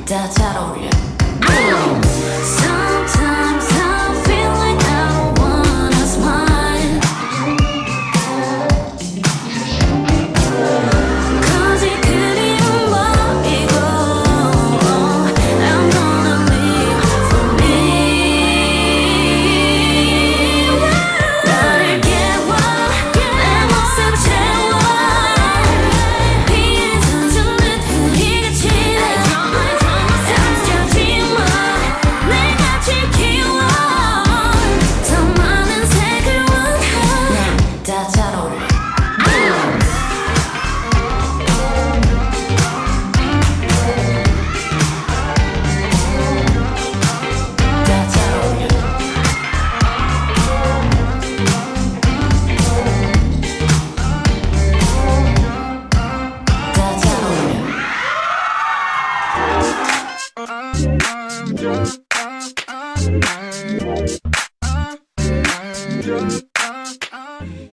다 잘 어울려. Sometimes I feel like I don't wanna smile. Cause it 그리운 뭐이고 I'm gonna live for me. 나를 깨워 내 모습 채워 비에 젖은 듯 흐리게 치네. 잠시지마 내가 지키워 더 많은 색을 원해. 다 잘 어울려. 다 잘 어울려. 다 잘 어울려.